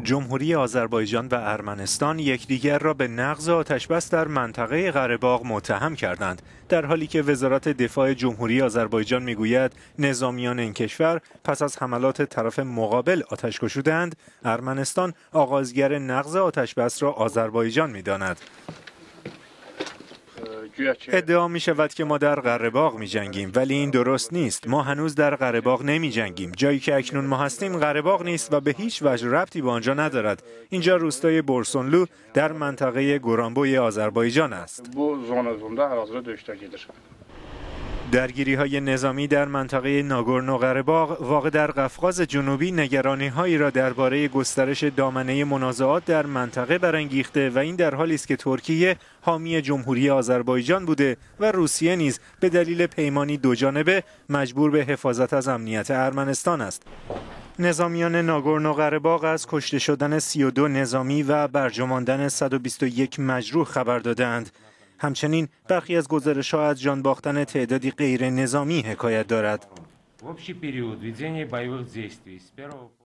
جمهوری آذربایجان و ارمنستان یکدیگر را به نقض آتشبس در منطقه قره باغ متهم کردند، در حالی که وزارت دفاع جمهوری آذربایجان میگوید نظامیان این کشور پس از حملات طرف مقابل آتش گشودند. ارمنستان آغازگر نقض آتشبس را آذربایجان می‌داند. ادعا می شود که ما در قره باغ می جنگیم، ولی این درست نیست. ما هنوز در قره باغ نمی جنگیم. جایی که اکنون ما هستیم قره باغ نیست و به هیچ وجه ربطی به آنجا ندارد. اینجا روستای بورسونلو در منطقه گورانبوی آذربایجان است. درگیری‌های نظامی در منطقه ناگورنو قره‌باغ واقع در قفقاز جنوبی نگرانی‌هایی را درباره گسترش دامنه منازعات در منطقه برانگیخته و این در حالی است که ترکیه حامی جمهوری آذربایجان بوده و روسیه نیز به دلیل پیمانی دوجانبه مجبور به حفاظت از امنیت ارمنستان است. نظامیان ناگورنو قره‌باغ از کشته شدن 32 نظامی و برجاماندن 121 مجروح خبر دادند. همچنین برخی از گزارش‌ها از جان باختن تعدادی غیر نظامی حکایت دارد.